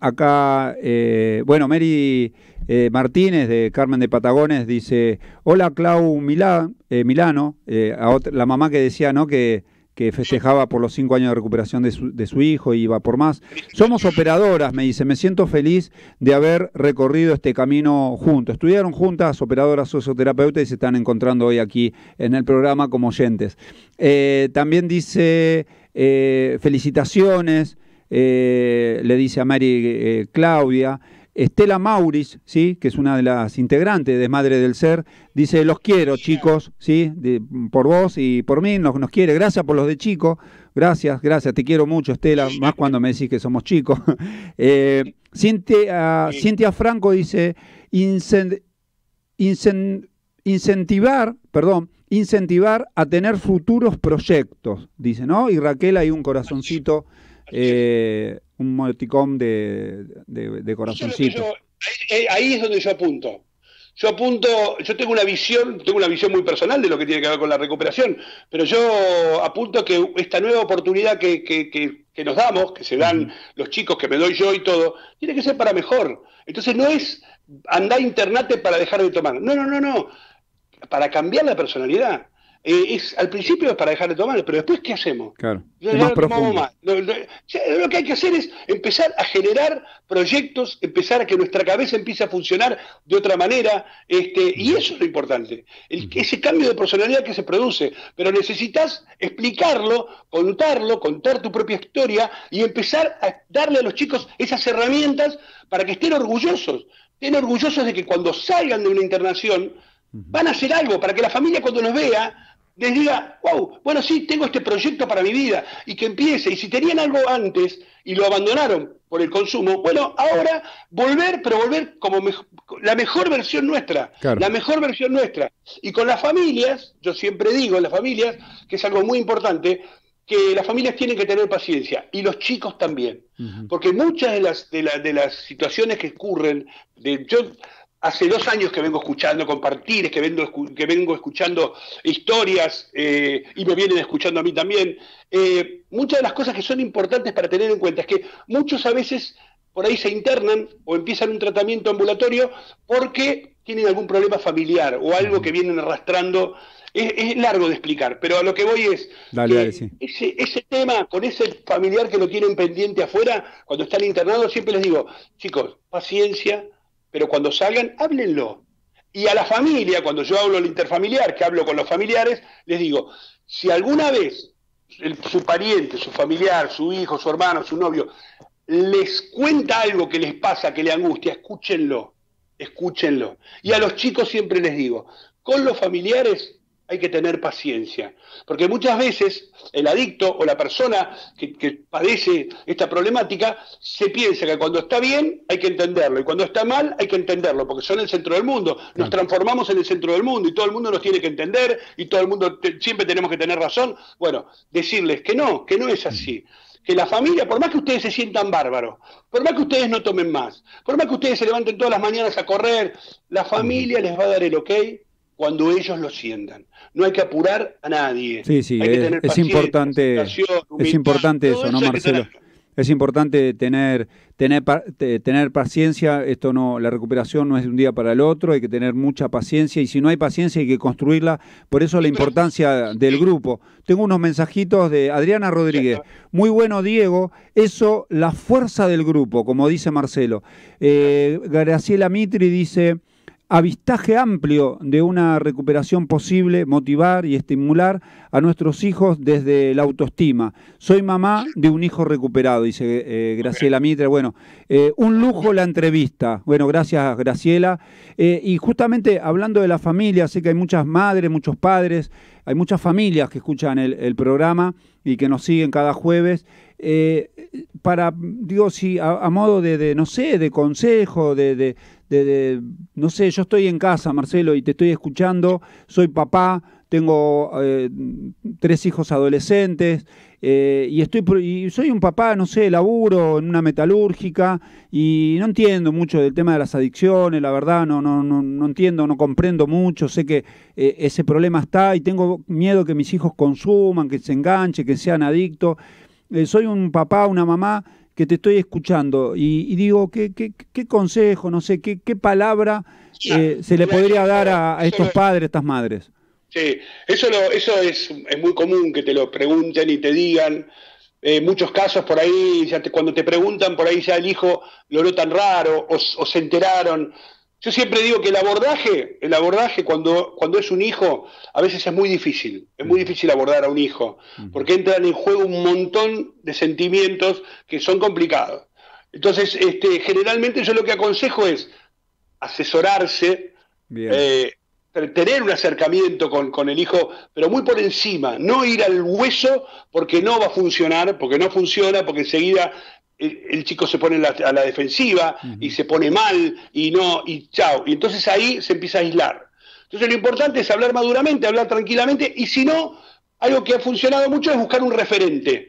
Speaker 1: acá, eh, bueno, Mary eh, Martínez de Carmen de Patagones dice, hola Clau Milán, eh, Milano, eh, a otra, la mamá que decía, ¿no?, que, que festejaba por los cinco años de recuperación de su, de su hijo y iba por más. Somos operadoras, me dice, me siento feliz de haber recorrido este camino juntos. Estudiaron juntas, operadoras socioterapeutas, y se están encontrando hoy aquí en el programa como oyentes. Eh, también dice, eh, felicitaciones, eh, le dice a Mary eh, Claudia. Estela Mauris, ¿sí?, que es una de las integrantes de Madre del Ser, dice, los quiero, chicos, ¿sí?, de, por vos y por mí, nos, nos quiere, gracias por los de chicos, gracias, gracias, te quiero mucho, Estela, más cuando me decís que somos chicos. eh, Cintia, Cintia Franco dice, incent, incent, incentivar, perdón, incentivar a tener futuros proyectos, dice, ¿no? Y Raquel, hay un corazoncito, eh, un emoticón de, de, de corazoncito.
Speaker 2: Yo, ahí, ahí es donde yo apunto. yo apunto, yo tengo una visión, tengo una visión muy personal de lo que tiene que ver con la recuperación, pero yo apunto que esta nueva oportunidad que, que, que, que nos damos, que se dan los chicos, que me doy yo y todo, tiene que ser para mejor. Entonces no es andar a internate para dejar de tomar. No, no, no, no. Para cambiar la personalidad. Eh, es, al principio es para dejar de tomar, pero después, ¿qué hacemos?
Speaker 1: Claro,
Speaker 2: ya,
Speaker 1: es
Speaker 2: ya
Speaker 1: más
Speaker 2: no tomamos
Speaker 1: profundo.
Speaker 2: más. Lo, lo, ya, lo que hay que hacer es empezar a generar proyectos, empezar a que nuestra cabeza empiece a funcionar de otra manera, este, y eso es lo importante, el, ese cambio de personalidad que se produce, pero necesitas explicarlo, contarlo, contar tu propia historia y empezar a darle a los chicos esas herramientas para que estén orgullosos, estén orgullosos de que cuando salgan de una internación van a hacer algo, para que la familia cuando los vea les diga, wow, bueno, sí, tengo este proyecto para mi vida, y que empiece, y si tenían algo antes y lo abandonaron por el consumo, bueno, ahora volver, pero volver como mejor, la mejor versión nuestra, claro. la mejor versión nuestra. Y con las familias, yo siempre digo, las familias, que es algo muy importante, que las familias tienen que tener paciencia, y los chicos también, uh-huh. porque muchas de las, de, la, de las situaciones que ocurren, de, yo hace dos años que vengo escuchando compartir, que vengo, que vengo escuchando historias eh, y me vienen escuchando a mí también. Eh, muchas de las cosas que son importantes para tener en cuenta es que muchos a veces por ahí se internan o empiezan un tratamiento ambulatorio porque tienen algún problema familiar o algo que vienen arrastrando. Es, es largo de explicar, pero a lo que voy es
Speaker 1: dale,
Speaker 2: que
Speaker 1: dale, sí.
Speaker 2: ese, ese tema con ese familiar que lo tienen pendiente afuera, cuando están internados, siempre les digo, chicos, paciencia, pero cuando salgan, háblenlo. Y a la familia, cuando yo hablo del interfamiliar, que hablo con los familiares, les digo, si alguna vez el, su pariente, su familiar, su hijo, su hermano, su novio, les cuenta algo que les pasa, que le angustia, escúchenlo, escúchenlo. Y a los chicos siempre les digo, con los familiares hay que tener paciencia, porque muchas veces el adicto o la persona que, que padece esta problemática se piensa que cuando está bien hay que entenderlo y cuando está mal hay que entenderlo, porque son el centro del mundo, nos transformamos en el centro del mundo y todo el mundo nos tiene que entender y todo el mundo te, siempre tenemos que tener razón. Bueno, decirles que no, que no es así. Que la familia, por más que ustedes se sientan bárbaros, por más que ustedes no tomen más, por más que ustedes se levanten todas las mañanas a correr, la familia les va a dar el ok cuando ellos lo sientan. No hay que apurar a nadie.
Speaker 1: Sí, sí,
Speaker 2: hay que
Speaker 1: es,
Speaker 2: tener
Speaker 1: es importante,
Speaker 2: humildad,
Speaker 1: es importante eso, ¿no, Marcelo? Es importante tener, tener, tener paciencia. Esto no, la recuperación no es de un día para el otro, hay que tener mucha paciencia y si no hay paciencia hay que construirla. Por eso la importancia del grupo. Tengo unos mensajitos de Adriana Rodríguez. Muy bueno, Diego. Eso, la fuerza del grupo, como dice Marcelo. Eh, Graciela Mitri dice: avistaje amplio de una recuperación posible, motivar y estimular a nuestros hijos desde la autoestima. Soy mamá de un hijo recuperado, dice eh, Graciela Mitre. Bueno, eh, un lujo la entrevista. Bueno, gracias, Graciela. Eh, y justamente hablando de la familia, sé que hay muchas madres, muchos padres, hay muchas familias que escuchan el, el programa y que nos siguen cada jueves. Eh, para, digo, si a, a modo de, de, no sé, de consejo, de... de De, de, no sé, yo estoy en casa, Marcelo, y te estoy escuchando, soy papá, tengo eh, tres hijos adolescentes, eh, y estoy y soy un papá, no sé, laburo en una metalúrgica, y no entiendo mucho del tema de las adicciones, la verdad, no, no, no, no entiendo, no comprendo mucho, sé que eh, ese problema está, y tengo miedo que mis hijos consuman, que se enganchen, que sean adictos. Eh, soy un papá, una mamá que te estoy escuchando y, y digo, ¿qué, qué, qué consejo, no sé, qué, qué palabra eh, se le podría dar a, a estos padres, a estas madres?
Speaker 2: Sí, eso, lo, eso es, es muy común que te lo pregunten y te digan. En eh, muchos casos por ahí, ya te, cuando te preguntan, por ahí ya el hijo lo notan raro o, o se enteraron. Yo siempre digo que el abordaje, el abordaje cuando, cuando es un hijo, a veces es muy difícil, es muy difícil abordar a un hijo, porque entran en juego un montón de sentimientos que son complicados. Entonces, este, generalmente yo lo que aconsejo es asesorarse, eh, tener un acercamiento con, con el hijo, pero muy por encima, no ir al hueso porque no va a funcionar, porque no funciona, porque enseguida El, el chico se pone la, a la defensiva uh-huh. y se pone mal y no y chao, y entonces ahí se empieza a aislar. Entonces lo importante es hablar maduramente, hablar tranquilamente, y si no, algo que ha funcionado mucho es buscar un referente.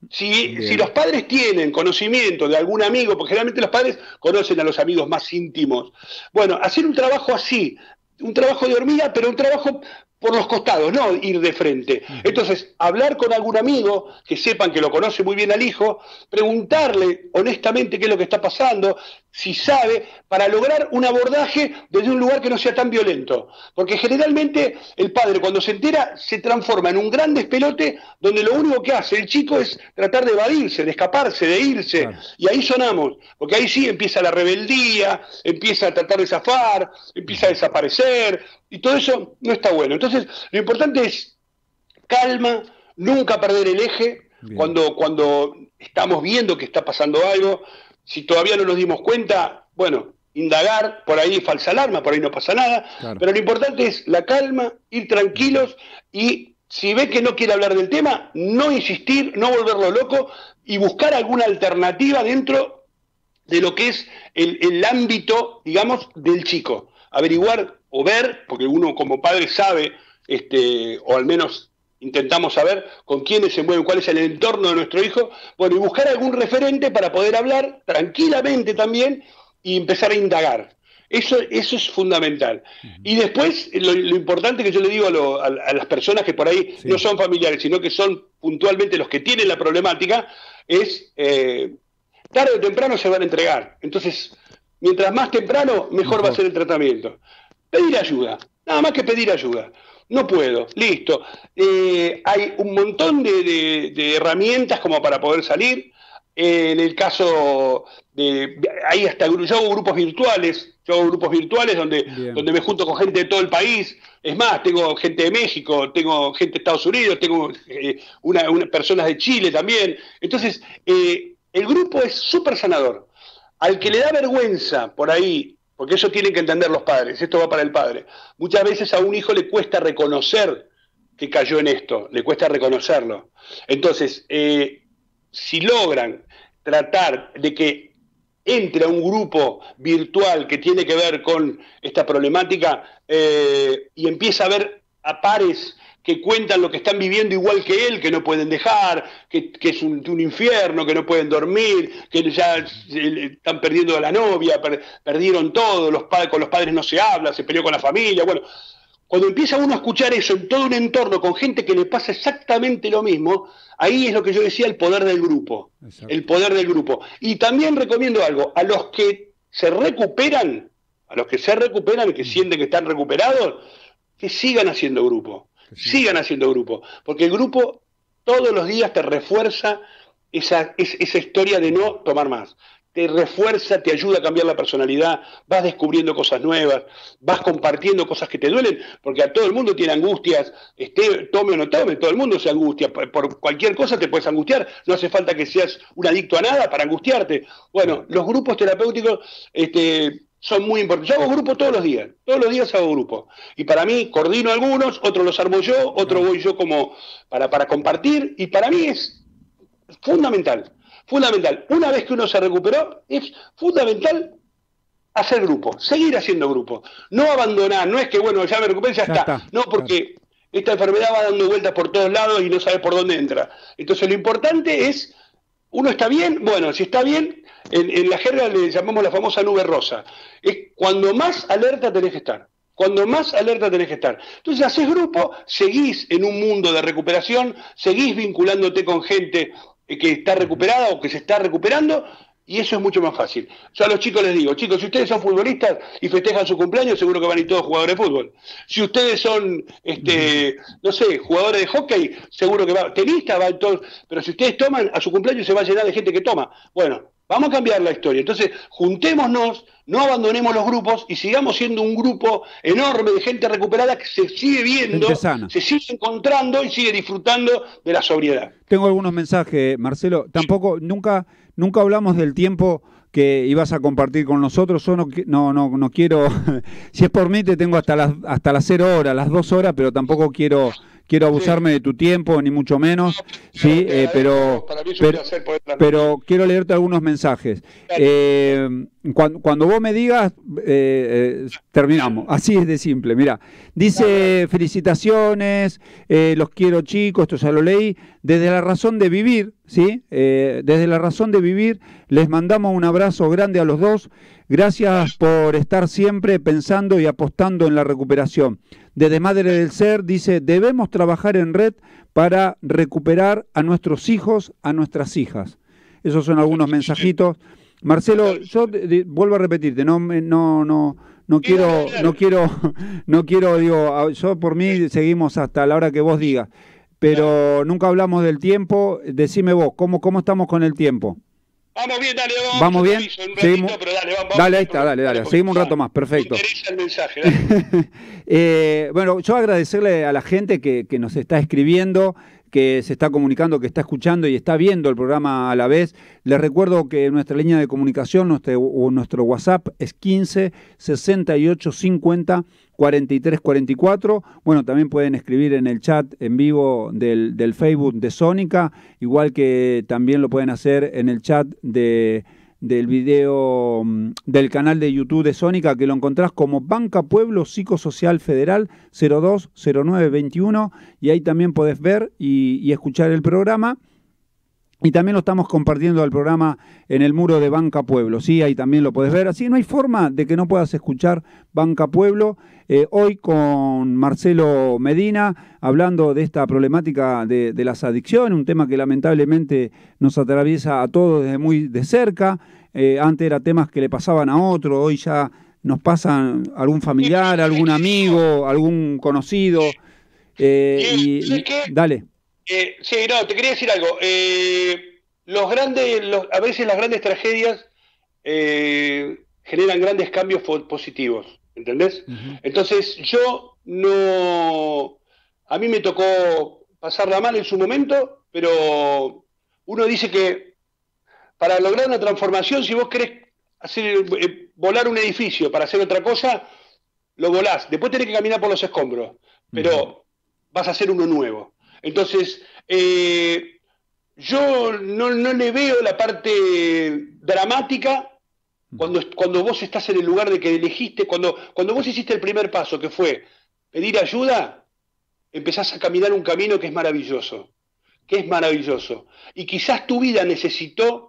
Speaker 2: Si, si los padres tienen conocimiento de algún amigo, porque generalmente los padres conocen a los amigos más íntimos, bueno, hacer un trabajo así, un trabajo de hormiga, pero un trabajo por los costados, no ir de frente. Entonces, hablar con algún amigo que sepan que lo conoce muy bien al hijo, preguntarle honestamente qué es lo que está pasando, si sabe, para lograr un abordaje desde un lugar que no sea tan violento. Porque generalmente el padre, cuando se entera, se transforma en un gran despelote donde lo único que hace el chico es tratar de evadirse, de escaparse, de irse. Claro. Y ahí sonamos, porque ahí sí empieza la rebeldía, empieza a tratar de zafar, empieza a desaparecer, y todo eso no está bueno. Entonces, lo importante es calma, nunca perder el eje. Cuando, cuando estamos viendo que está pasando algo. Si todavía no nos dimos cuenta, bueno, indagar, por ahí falsa alarma, por ahí no pasa nada, claro. Pero lo importante es la calma, ir tranquilos y si ve que no quiere hablar del tema, no insistir, no volverlo loco y buscar alguna alternativa dentro de lo que es el, el ámbito, digamos, del chico. Averiguar o ver, porque uno como padre sabe, este, o al menos intentamos saber con quiénes se mueven, cuál es el entorno de nuestro hijo, bueno, y buscar algún referente para poder hablar tranquilamente también y empezar a indagar. Eso, eso es fundamental. Uh-huh. Y después, lo, lo importante que yo le digo a, lo, a, a las personas que por ahí sí. no son familiares, sino que son puntualmente los que tienen la problemática, es, eh, tarde o temprano se van a entregar. Entonces, mientras más temprano, mejor, mejor va a ser el tratamiento. Pedir ayuda, nada más que pedir ayuda. No puedo, listo. Eh, hay un montón de, de, de herramientas como para poder salir. Eh, en el caso de... Hay hasta, yo hago grupos virtuales, yo hago grupos virtuales donde, donde me junto con gente de todo el país. Es más, tengo gente de México, tengo gente de Estados Unidos, tengo eh, una, una, personas de Chile también. Entonces, eh, el grupo es súper sanador. Al que le da vergüenza por ahí, porque eso tienen que entender los padres, esto va para el padre. Muchas veces a un hijo le cuesta reconocer que cayó en esto, le cuesta reconocerlo. Entonces, eh, si logran tratar de que entre a un grupo virtual que tiene que ver con esta problemática eh, y empieza a ver a pares que cuentan lo que están viviendo igual que él, que no pueden dejar, que, que es un, un infierno, que no pueden dormir, que ya están perdiendo a la novia, per, perdieron todo, los padres, con los padres no se habla, se peleó con la familia. Bueno, cuando empieza uno a escuchar eso en todo un entorno con gente que le pasa exactamente lo mismo, ahí es lo que yo decía, el poder del grupo. Exacto. El poder del grupo. Y también recomiendo algo, a los que se recuperan, a los que se recuperan, que sienten que están recuperados, que sigan haciendo grupo. Sí. Sigan haciendo grupo, porque el grupo todos los días te refuerza esa, esa historia de no tomar más, te refuerza, te ayuda a cambiar la personalidad, vas descubriendo cosas nuevas, vas compartiendo cosas que te duelen, porque a todo el mundo tiene angustias, esté, tome o no tome, todo el mundo se angustia, por cualquier cosa te puedes angustiar, no hace falta que seas un adicto a nada para angustiarte. Bueno, los grupos terapéuticos este, son muy importantes. Yo hago grupos todos los días, todos los días hago grupos. Y para mí, coordino algunos, otros los armo yo, otros voy yo como para, para compartir, y para mí es fundamental, fundamental. Una vez que uno se recuperó, es fundamental hacer grupo, seguir haciendo grupo. No abandonar, no es que, bueno, ya me recuperé, ya, ya está. está. No, porque claro. Esta enfermedad va dando vueltas por todos lados y no sabe por dónde entra. Entonces lo importante es, uno está bien, bueno, si está bien, en, en la jerga le llamamos la famosa nube rosa. Es cuando más alerta tenés que estar. Cuando más alerta tenés que estar. Entonces haces grupo, seguís en un mundo de recuperación, seguís vinculándote con gente que está recuperada o que se está recuperando, y eso es mucho más fácil. Yo a los chicos les digo, chicos, si ustedes son futbolistas y festejan su cumpleaños, seguro que van a ir todos jugadores de fútbol. Si ustedes son, este, no sé, jugadores de hockey, seguro que van, tenistas, van todos, pero si ustedes toman, a su cumpleaños se va a llenar de gente que toma. Bueno, vamos a cambiar la historia. Entonces, juntémonos, no abandonemos los grupos y sigamos siendo un grupo enorme de gente recuperada que se sigue viendo, se sigue encontrando y sigue disfrutando de la sobriedad.
Speaker 1: Tengo algunos mensajes, Marcelo. Tampoco, nunca, nunca hablamos del tiempo que ibas a compartir con nosotros. Yo no, no, no, no quiero, si es por mí te tengo hasta las, hasta las cero horas, las dos horas, pero tampoco quiero... Quiero abusarme sí. de tu tiempo, ni mucho menos, no, sí, eh, pero, pero, pero quiero leerte algunos mensajes. Eh, Cuando, cuando vos me digas, eh, eh, terminamos. Así es de simple. Mira, dice felicitaciones, eh, los quiero chicos, esto ya lo leí. Desde la razón de vivir, ¿sí? Eh, desde la razón de vivir, les mandamos un abrazo grande a los dos. Gracias por estar siempre pensando y apostando en la recuperación. Desde Madre del Ser dice, debemos trabajar en red para recuperar a nuestros hijos, a nuestras hijas. Esos son algunos mensajitos. Marcelo, yo de, de, vuelvo a repetirte, no, no, no, no quiero, no quiero, no quiero, digo, yo por mí seguimos hasta la hora que vos digas, pero nunca hablamos del tiempo. Decime vos, ¿cómo, cómo estamos con el tiempo?
Speaker 2: Vamos bien, dale, vamos.
Speaker 1: ¿Vamos bien?
Speaker 2: Aviso, un ratito,
Speaker 1: Seguimos.
Speaker 2: Pero dale, vamos, vamos,
Speaker 1: dale, ahí está, dale, dale,
Speaker 2: dale,
Speaker 1: seguimos un rato más, perfecto.
Speaker 2: Me interesa el mensaje, dale.
Speaker 1: eh, bueno, yo agradecerle a la gente que, que nos está escribiendo, que se está comunicando, que está escuchando y está viendo el programa a la vez. Les recuerdo que nuestra línea de comunicación, nuestro, o nuestro WhatsApp es quince sesenta y ocho cincuenta cuarenta y tres cuarenta y cuatro. Bueno, también pueden escribir en el chat en vivo del, del Facebook de Sónica, igual que también lo pueden hacer en el chat de... del video del canal de YouTube de Sónica, que lo encontrás como Banca Pueblo Psicosocial Federal cero dos cero nueve veintiuno, y ahí también podés ver y, y escuchar el programa. Y también lo estamos compartiendo al programa en el muro de Banca Pueblo, ¿sí? Ahí también lo podés ver. Así no hay forma de que no puedas escuchar Banca Pueblo. Eh, hoy con Marcelo Medina, hablando de esta problemática de, de las adicciones, un tema que lamentablemente nos atraviesa a todos desde muy de cerca. Eh, antes era temas que le pasaban a otro, hoy ya nos pasan algún familiar, algún amigo, algún conocido. Eh, y, y, dale.
Speaker 2: Eh, sí, no, te quería decir algo. Eh, los grandes, los, a veces las grandes tragedias eh, generan grandes cambios positivos, ¿entendés? Uh-huh. Entonces yo no, a mí me tocó pasarla mal en su momento, pero uno dice que para lograr una transformación, si vos querés hacer eh, volar un edificio para hacer otra cosa, lo volás. Después tenés que caminar por los escombros, pero uh-huh. vas a hacer uno nuevo. Entonces, eh, yo no, no le veo la parte dramática cuando, cuando vos estás en el lugar de que elegiste, cuando, cuando vos hiciste el primer paso, que fue pedir ayuda, empezás a caminar un camino que es maravilloso, que es maravilloso. Y quizás tu vida necesitó,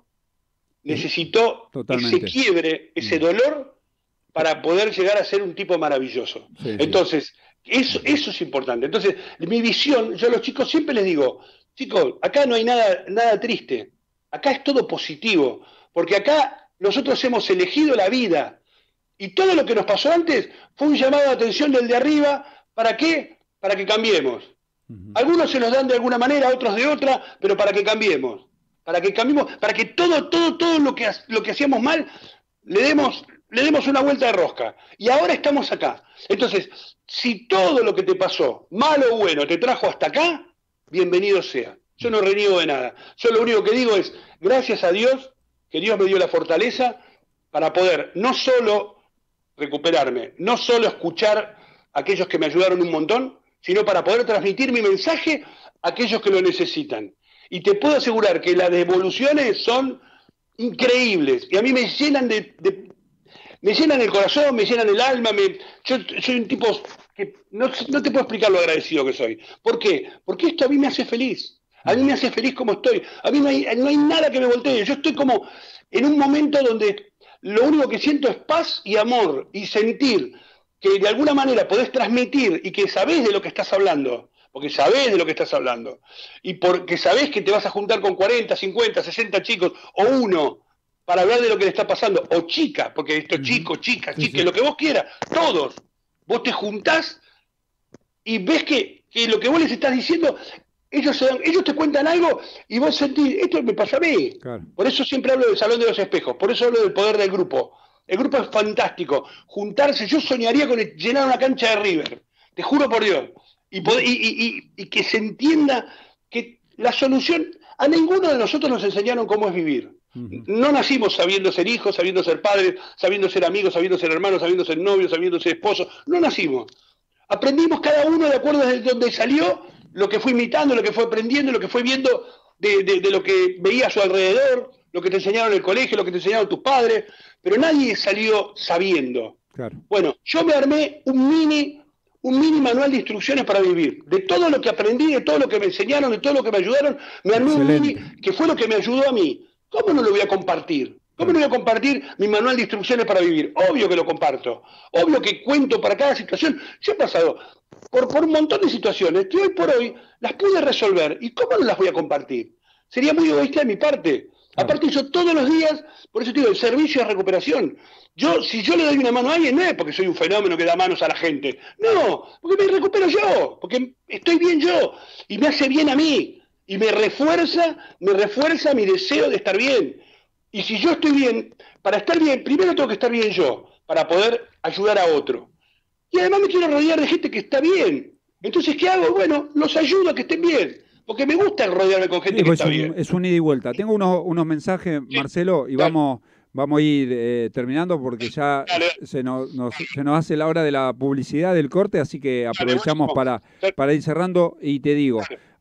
Speaker 2: necesitó ese quiebre, ese dolor, para poder llegar a ser un tipo maravilloso. Sí, Entonces... Sí. Eso, eso es importante. Entonces, mi visión, yo a los chicos siempre les digo, chicos, acá no hay nada, nada triste, acá es todo positivo, porque acá nosotros hemos elegido la vida, y todo lo que nos pasó antes fue un llamado de atención del de arriba. ¿Para qué? Para que cambiemos. Uh-huh. Algunos se nos dan de alguna manera, otros de otra, pero para que cambiemos, para que cambiemos, para que todo, todo, todo lo que, lo que hacíamos mal, le demos... le demos una vuelta de rosca, y ahora estamos acá. Entonces, si todo lo que te pasó, malo o bueno, te trajo hasta acá, bienvenido sea. Yo no reniego de nada. Yo lo único que digo es, gracias a Dios, que Dios me dio la fortaleza para poder no solo recuperarme, no solo escuchar a aquellos que me ayudaron un montón, sino para poder transmitir mi mensaje a aquellos que lo necesitan. Y te puedo asegurar que las devoluciones son increíbles, y a mí me llenan de... de Me llenan el corazón, me llenan el alma. Me... Yo soy un tipo que no, no te puedo explicar lo agradecido que soy. ¿Por qué? Porque esto a mí me hace feliz. A mí me hace feliz como estoy. A mí no hay, no hay nada que me voltee. Yo estoy como en un momento donde lo único que siento es paz y amor, y sentir que de alguna manera podés transmitir y que sabés de lo que estás hablando, porque sabés de lo que estás hablando, y porque sabés que te vas a juntar con cuarenta, cincuenta, sesenta chicos, o uno, para hablar de lo que le está pasando, o chica, porque esto es chico, chica, chica, sí, sí. Lo que vos quieras, todos, vos te juntás y ves que, que lo que vos les estás diciendo, ellos, se dan, ellos te cuentan algo y vos sentís, esto me pasa a mí. Claro. Por eso siempre hablo del Salón de los Espejos, por eso hablo del poder del grupo. El grupo es fantástico, juntarse, yo soñaría con llenar una cancha de River, te juro por Dios, y, poder, y, y, y, y que se entienda que la solución, a ninguno de nosotros nos enseñaron cómo es vivir. No nacimos sabiendo ser hijos, sabiendo ser padres, sabiendo ser amigos, sabiendo ser hermanos, sabiendo ser novios, sabiendo ser esposos. No nacimos. Aprendimos cada uno de acuerdo de donde salió, lo que fue imitando, lo que fue aprendiendo, lo que fue viendo de, de, de lo que veía a su alrededor, lo que te enseñaron en el colegio, lo que te enseñaron tus padres, pero nadie salió sabiendo.
Speaker 1: Claro.
Speaker 2: Bueno, yo me armé un mini, un mini manual de instrucciones para vivir. De todo lo que aprendí, de todo lo que me enseñaron, de todo lo que me ayudaron, me armé Excelente. un mini que fue lo que me ayudó a mí. ¿Cómo no lo voy a compartir? ¿Cómo no voy a compartir mi manual de instrucciones para vivir? Obvio que lo comparto. Obvio que cuento para cada situación. Yo he pasado por, por un montón de situaciones que hoy por hoy las pude resolver. ¿Y cómo no las voy a compartir? Sería muy egoísta de mi parte. Aparte yo todos los días, por eso te digo, el servicio de recuperación. Yo, si yo le doy una mano a alguien, no es porque soy un fenómeno que da manos a la gente. No, porque me recupero yo, porque estoy bien yo. Y me hace bien a mí. Y me refuerza, me refuerza mi deseo de estar bien. Y si yo estoy bien, para estar bien, primero tengo que estar bien yo, para poder ayudar a otro. Y además me quiero rodear de gente que está bien. Entonces, ¿qué hago? Bueno, los ayudo a que estén bien. Porque me gusta rodearme con gente sí, que pues está
Speaker 1: un,
Speaker 2: bien.
Speaker 1: Es un ida y vuelta. Tengo unos, unos mensajes, sí, Marcelo, y vamos, vamos a ir eh, terminando porque ya se nos, nos, se nos hace la hora de la publicidad del corte, así que aprovechamos para, para ir cerrando. Y te digo,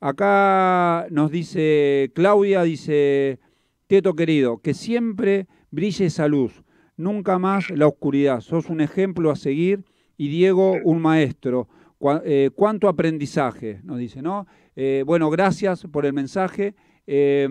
Speaker 1: acá nos dice Claudia, dice, Teto querido, que siempre brille esa luz, nunca más la oscuridad. Sos un ejemplo a seguir y Diego un maestro. Cu eh, ¿Cuánto aprendizaje? Nos dice, ¿no? Eh, bueno, gracias por el mensaje. Eh,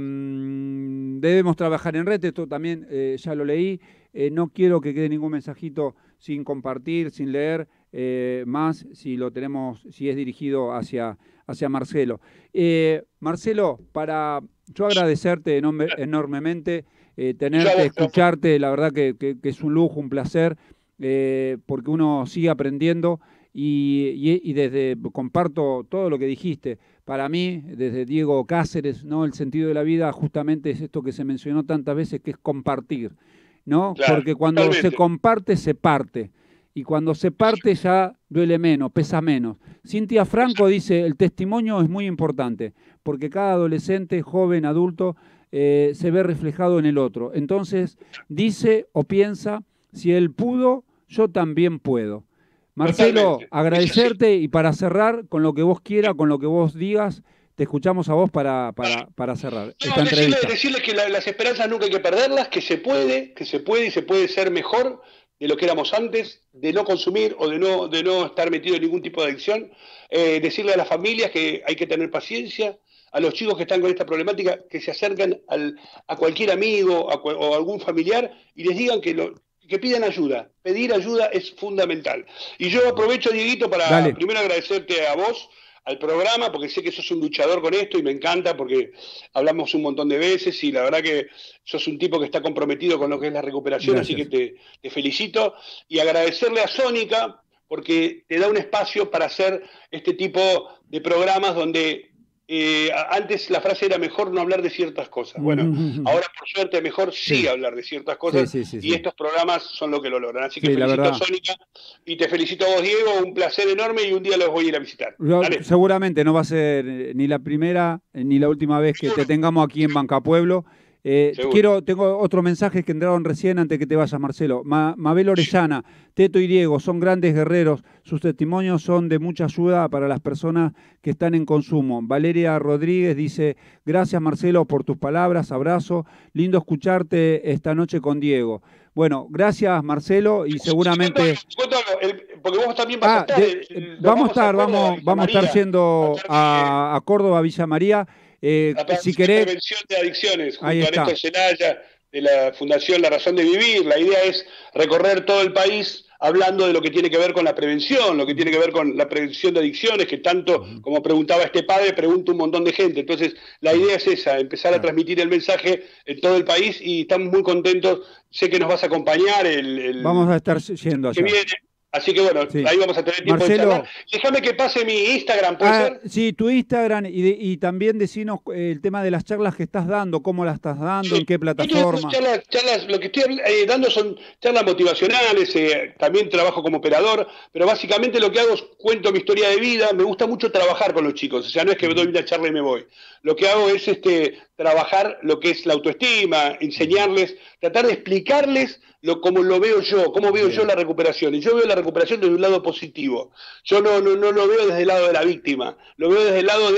Speaker 1: debemos trabajar en red, esto también eh, ya lo leí. Eh, no quiero que quede ningún mensajito sin compartir, sin leer, eh, más si lo tenemos, si es dirigido hacia, hacia Marcelo. Eh, Marcelo, para yo agradecerte enorme, enormemente, eh, tenerte, escucharte, la verdad que, que, que es un lujo, un placer, eh, porque uno sigue aprendiendo. Y, y, y desde, comparto todo lo que dijiste, para mí, desde Diego Cáceres, ¿no? El sentido de la vida justamente es esto que se mencionó tantas veces, que es compartir, ¿no? Claro, porque cuando totalmente. se comparte, se parte, y cuando se parte ya duele menos, pesa menos. Cintia Franco dice, el testimonio es muy importante, porque cada adolescente, joven, adulto, eh, se ve reflejado en el otro. Entonces, dice o piensa, si él pudo, yo también puedo. Marcelo, totalmente. Agradecerte y para cerrar, con lo que vos quieras, con lo que vos digas, te escuchamos a vos para, para, para cerrar
Speaker 2: no,
Speaker 1: esta
Speaker 2: decirle,
Speaker 1: entrevista.
Speaker 2: Decirles que la, las esperanzas nunca hay que perderlas, que se puede, que se puede y se puede ser mejor de lo que éramos antes, de no consumir o de no, de no estar metido en ningún tipo de adicción. Eh, decirle a las familias que hay que tener paciencia, a los chicos que están con esta problemática, que se acercan al, a cualquier amigo a, o algún familiar y les digan que lo... que pidan ayuda. Pedir ayuda es fundamental. Y yo aprovecho, Dieguito, para Dale. primero agradecerte a vos, al programa, porque sé que sos un luchador con esto y me encanta porque hablamos un montón de veces y la verdad que sos un tipo que está comprometido con lo que es la recuperación, Gracias. así que te, te felicito. Y agradecerle a Sónica porque te da un espacio para hacer este tipo de programas donde... Eh, antes la frase era mejor no hablar de ciertas cosas. Bueno, mm-hmm. ahora por suerte mejor sí, sí hablar de ciertas cosas sí, sí, sí, y sí. estos programas son lo que lo logran. Así que sí, felicito a Sónica y te felicito a vos, Diego, un placer enorme y un día los voy a ir a visitar.
Speaker 1: Yo, seguramente no va a ser ni la primera ni la última vez que te tengamos aquí en Bancapueblo. Eh, quiero, tengo otro mensaje que entraron recién antes que te vayas, Marcelo. Ma, Mabel Orellana, Teto y Diego son grandes guerreros, sus testimonios son de mucha ayuda para las personas que están en consumo. Valeria Rodríguez dice, gracias Marcelo por tus palabras, abrazo, lindo escucharte esta noche con Diego. Bueno, gracias Marcelo y seguramente...
Speaker 2: Porque vos también vas ah, a estar...
Speaker 1: De, el, vamos a estar, vamos, vamos a estar yendo a, a Córdoba, Villa María. Eh,
Speaker 2: la
Speaker 1: si querés...
Speaker 2: prevención de adicciones, junto a Néstor Zelaya, de la Fundación La Razón de Vivir. La idea es recorrer todo el país hablando de lo que tiene que ver con la prevención, lo que tiene que ver con la prevención de adicciones, que tanto, uh-huh. como preguntaba este padre, pregunta un montón de gente. Entonces, la idea es esa, empezar a transmitir el mensaje en todo el país y estamos muy contentos. Sé que nos vas a acompañar el... el
Speaker 1: Vamos a estar yendo allá.
Speaker 2: Que viene. Así que bueno, sí. ahí vamos a tener tiempo Marcelo, de charlar. Déjame que pase mi Instagram, ¿puede
Speaker 1: ah,
Speaker 2: ser?
Speaker 1: Sí, tu Instagram y, de, y también decinos el tema de las charlas que estás dando, cómo las estás dando, sí. en qué plataforma.
Speaker 2: Charlas, charlas, lo que estoy eh, dando son charlas motivacionales, eh, también trabajo como operador, pero básicamente lo que hago es cuento mi historia de vida, me gusta mucho trabajar con los chicos, o sea, no es que me doy una charla y me voy. Lo que hago es este trabajar lo que es la autoestima, enseñarles, tratar de explicarles lo, cómo lo veo yo, cómo veo Bien. yo la recuperación. Y yo veo la recuperación desde un lado positivo. Yo no, no, no lo veo desde el lado de la víctima, lo veo desde el lado de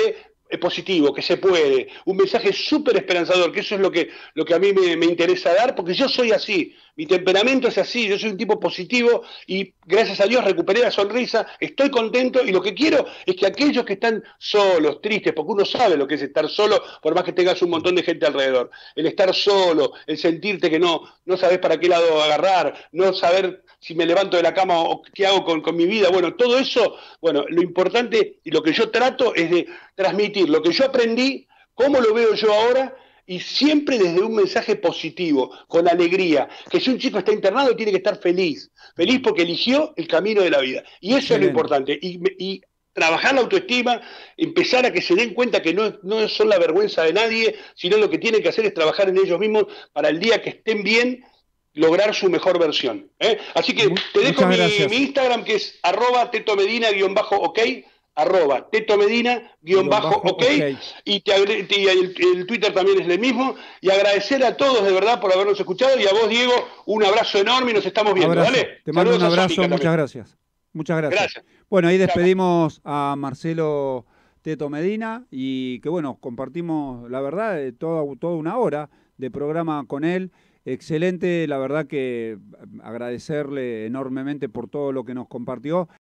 Speaker 2: es positivo, que se puede, un mensaje súper esperanzador, que eso es lo que, lo que a mí me, me interesa dar, porque yo soy así, mi temperamento es así, yo soy un tipo positivo y gracias a Dios recuperé la sonrisa, estoy contento y lo que quiero es que aquellos que están solos, tristes, porque uno sabe lo que es estar solo, por más que tengas un montón de gente alrededor, el estar solo, el sentirte que no, no sabes para qué lado agarrar, no saber si me levanto de la cama o qué hago con, con mi vida, bueno, todo eso, bueno, lo importante y lo que yo trato es de transmitir lo que yo aprendí, cómo lo veo yo ahora, y siempre desde un mensaje positivo, con alegría, que si un chico está internado tiene que estar feliz, feliz porque eligió el camino de la vida, y eso Excelente. Es lo importante, y, y trabajar la autoestima, empezar a que se den cuenta que no, no son la vergüenza de nadie, sino lo que tienen que hacer es trabajar en ellos mismos para el día que estén bien, lograr su mejor versión. ¿eh? Así que te dejo mi, mi Instagram, que es arroba tetomedina guión bajo ok, arroba tetomedina guión bajo ok, y, te, y el, el Twitter también es el mismo, y agradecer a todos de verdad por habernos escuchado, y a vos, Diego, un abrazo enorme y nos estamos viendo.
Speaker 1: Abrazo.
Speaker 2: ¿Vale?
Speaker 1: Te mando Saludos un abrazo, muchas también. gracias. Muchas gracias. gracias. Bueno, ahí despedimos a Marcelo Teto Medina, y que bueno, compartimos, la verdad, toda, toda una hora de programa con él. Excelente, la verdad que agradecerle enormemente por todo lo que nos compartió.